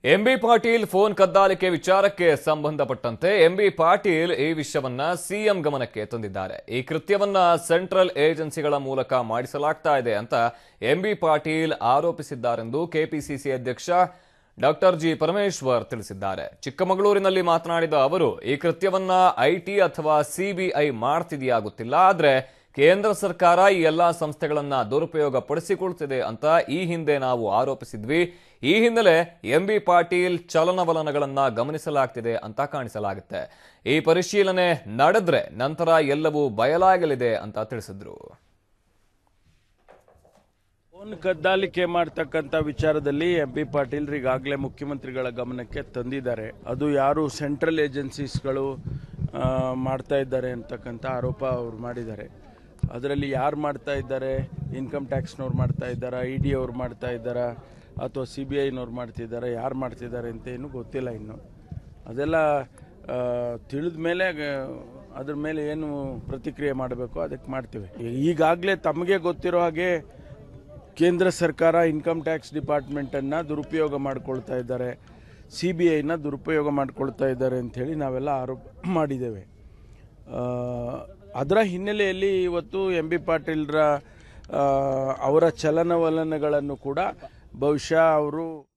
MB Patil phone ಕದ್ದಾಲಿಕೆ ವಿಚಾರಕ್ಕೆ ಸಂಬಂಧಪಟ್ಟಂತೆ ಎಂಬಿ ಪಾಟೀಲ್ ಈ ವಿಷಯವನ್ನ ಸಿಎಂ ಗಮನಕ್ಕೆ ತಂದಿದ್ದಾರೆ. ಈ ಕೃತ್ಯವನ್ನ ಸೆಂಟ್ರಲ್ ಏಜೆನ್ಸಿಗಳ ಮೂಲಕ ಮಾಡಿಸಲಾಗ್ತಾ ಇದೆ ಅಂತ ಎಂಬಿ ಪಾಟೀಲ್ ಆರೋಪಿಸಿದ್ದಾರೆಂದು ಕೆಪಿಸಿಸಿ ಅಧ್ಯಕ್ಷ ಡಾಕ್ಟರ್ ಜಿ ಪರಮೇಶ್ವರ್ ತಿಳಿಸಿದ್ದಾರೆ. ಚಿಕ್ಕಮಗಳೂರಿನಲ್ಲಿ ಮಾತನಾಡಿದ ಅವರು, ಈ ಕೃತ್ಯವನ್ನ ಐಟಿ ಅಥವಾ ಸಿಬಿಐ ಮಾಡ್ತಿದೆಯಾ ಗೊತ್ತಿಲ್ಲ, ಆದ್ರೆ ಕೇಂದ್ರ ಸರ್ಕಾರ ಈ ಎಲ್ಲಾ ಸಂಸ್ಥೆಗಳನ್ನ ದುರುಪಯೋಗ ಪಡಿಸಿಕೊಳ್ತಿದೆ ಅಂತ ಈ ಹಿಂದೆ ನಾವು ಆರೋಪಿಸಿದ್ವಿ. ಈ ಹಿನ್ನೆಲೆ ಎಂಬಿ ಪಾಟೀಲ್ ಚಲನವಲನಗಳನ್ನ ಗಮನಿಸಲಾಗ್ತಿದೆ ಅಂತ ಕಾಣಿಸಲಾಗುತ್ತೆ. ಈ ಪರಿಶೀಲನೆ ನಡೆದ್ರೆ ನಂತರ ಎಲ್ಲವೂ ಬಯಲಾಗಲಿದೆ ಅಂತ ತಿಳಿಸಿದ್ರು. ಫೋನ್ ಕದ್ದಾಲಿಕೆ ಮಾಡ್ತಕ್ಕಂಥ ವಿಚಾರದಲ್ಲಿ ಎಂಬಿ ಪಾಟೀಲ್ ಈಗಾಗಲೇ ಮುಖ್ಯಮಂತ್ರಿಗಳ ಗಮನಕ್ಕೆ ತಂದಿದ್ದಾರೆ. ಅದು ಯಾರು ಸೆಂಟ್ರಲ್ ಏಜೆನ್ಸೀಸ್ಗಳು ಮಾಡ್ತಾ ಇದ್ದಾರೆ ಅಂತಕ್ಕಂಥ ಆರೋಪ ಅವರು ಮಾಡಿದ್ದಾರೆ. ಅದರಲ್ಲಿ ಯಾರು ಮಾಡ್ತಾ ಇದ್ದಾರೆ, ಇನ್ಕಮ್ ಟ್ಯಾಕ್ಸ್ನವ್ರು ಮಾಡ್ತಾ ಇದ್ದಾರಾ, ಇ ಡಿ ಅವ್ರು ಮಾಡ್ತಾ ಇದ್ದಾರಾ, ಅಥವಾ ಸಿ ಬಿ ಐನವ್ರು ಮಾಡ್ತಿದ್ದಾರೆ, ಯಾರು ಮಾಡ್ತಿದ್ದಾರೆ ಅಂತ ಏನು ಗೊತ್ತಿಲ್ಲ. ಇನ್ನು ಅದೆಲ್ಲ ತಿಳಿದ ಮೇಲೆ ಅದ್ರ ಮೇಲೆ ಏನು ಪ್ರತಿಕ್ರಿಯೆ ಮಾಡಬೇಕು ಅದಕ್ಕೆ ಮಾಡ್ತೀವಿ. ಈಗಾಗಲೇ ತಮಗೆ ಗೊತ್ತಿರೋ ಹಾಗೆ ಕೇಂದ್ರ ಸರ್ಕಾರ ಇನ್ಕಮ್ ಟ್ಯಾಕ್ಸ್ ಡಿಪಾರ್ಟ್ಮೆಂಟನ್ನು ದುರುಪಯೋಗ ಮಾಡ್ಕೊಳ್ತಾ ಇದ್ದಾರೆ, ಸಿ ಬಿ ಐನ ದುರುಪಯೋಗ ಮಾಡ್ಕೊಳ್ತಾ ಇದ್ದಾರೆ ಅಂಥೇಳಿ ನಾವೆಲ್ಲ ಆರೋಪ ಮಾಡಿದ್ದೇವೆ. ಅದರ ಹಿನ್ನೆಲೆಯಲ್ಲಿ ಇವತ್ತು ಎಂಬಿ ಪಾಟೀಲ್ರ ಅವರ ಚಲನವಲನಗಳನ್ನು ಕೂಡ ಬಹುಶಃ ಅವರು